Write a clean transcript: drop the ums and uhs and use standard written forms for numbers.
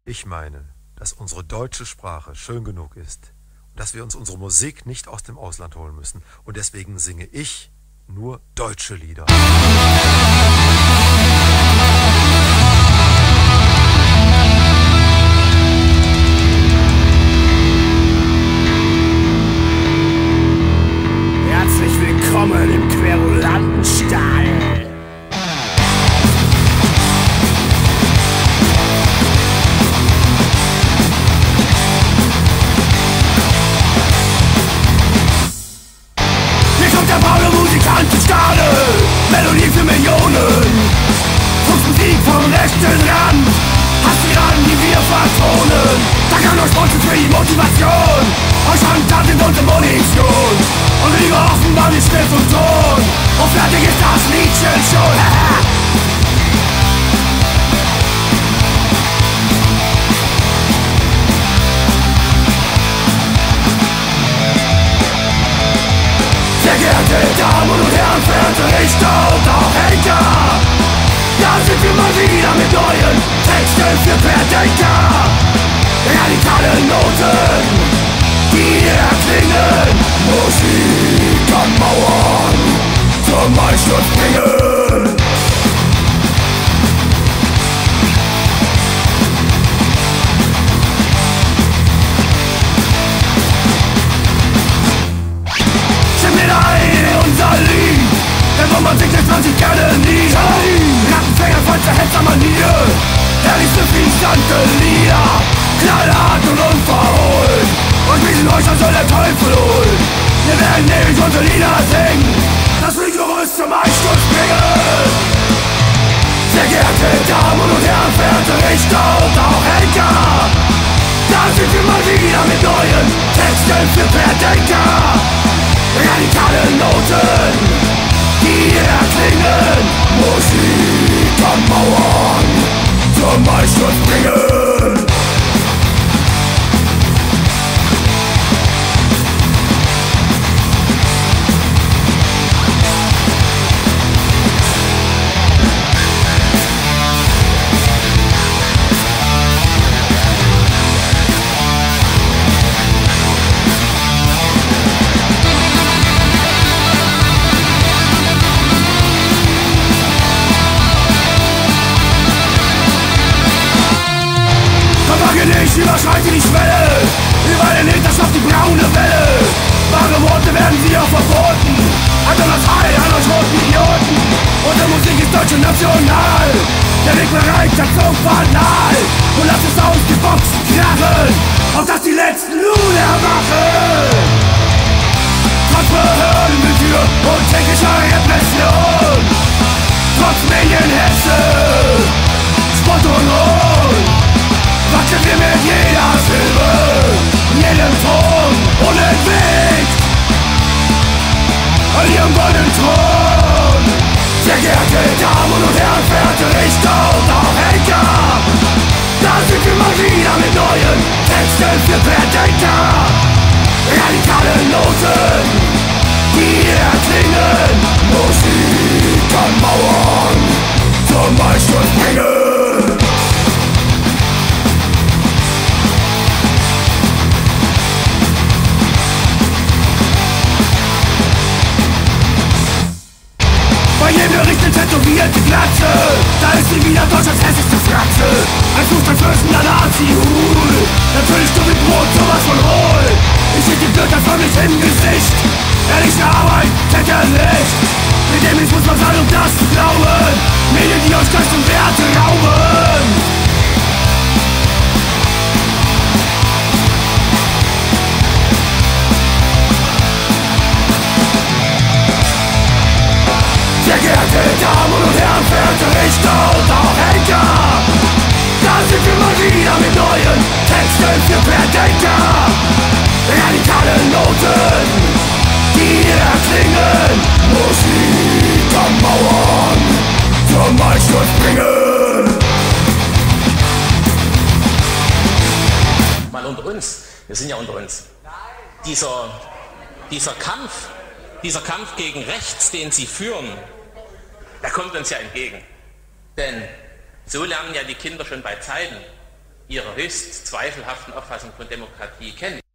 Ich meine, dass unsere deutsche Sprache schön genug ist und dass wir uns unsere Musik nicht aus dem Ausland holen müssen. Und deswegen singe ich nur deutsche Lieder. Herzlich willkommen im Querulantenstadl. Melodie für Millionen, Fuchsmusik vom rechten Rand, hast die Raden, die wir vertonen. Da kann euch Sponsor für die Motivation, euch Handtat in unsere Munition. Und lieber offenbar die Schrift und Ton, und fertig ist das Liedchen schon. Sehr geehrte Damen und Herren, verehrte Richter und auch Henker, da sind wir mal wieder mit neuen Texten für Querdenker. Radikale Noten, die erklingen, Musik an Mauern zum Einsturz bringen. Denn wo man singt, lässt man sich gerne nieder. Rattenfänger voll zerhetzter Manier, herrlichste fließende Lieder, knallhart und unverhohlen. Und wie sind euch soll der Teufel holen. Wir werden ewig unsere Lieder singen, das Fliegerüst zum Einsturz bringen. Sehr geehrte Damen und Herren, verehrte Richter und auch Henker, da sind wir mal wieder mit neuen Texten für Querdenker. Radikale Noten, die erklingen, Musik an Mauern zum Einsturz bringen. Überschreite die Schwelle, über den Hinterschopf die braune Welle. Wahre Worte werden sie auch verboten, also das Heil an euch roten Idioten. Unsere Musik ist deutsch und national, der Weg bereit, der Zug banal. Und lasst es aus die Boxen krachen, auf dass die letzten nun erwachen. Trotz Behördenbetür und täglicher Repression, trotz Medienhetze, Spott und Hohn, wachsen wir mit jeder Silbe, jedem Ton unentwegt an ihrem goldenen Thron. Sehr geehrte Damen und Herren, verehrte Richter und auch Henker, da sind wir mal wieder mit neuen Texten für Querdenker. Radikale Noten, die erklingen, Musik an Mauern zum Einsturz bringen. Bei jedem Gericht eine tätowierte Glatze, da ist sie wieder Deutschlands hässlichste Fratze. Ein fußballfürstender Nazi-Hul, natürlich du mit Brot, sowas von hohl. Ich schieb die Blöder förmlich im Gesicht, ehrliche Arbeit, Täter nicht. Mit dem muss man sein, um das zu glauben, Medien, die euch Geist und Werte rauben. Sehr geehrte Damen und Herren, verehrte Richter und auch Henker, da sind wir mal wieder mit neuen Texten für Querdenker. Radikale Noten, die erklingen, Musik an Mauern zum Einsturz bringen. Mal unter uns, wir sind ja unter uns. Dieser Kampf gegen rechts, den sie führen, der kommt uns ja entgegen. Denn so lernen ja die Kinder schon bei Zeiten, Ihrer höchst zweifelhaften Auffassung von Demokratie kennen.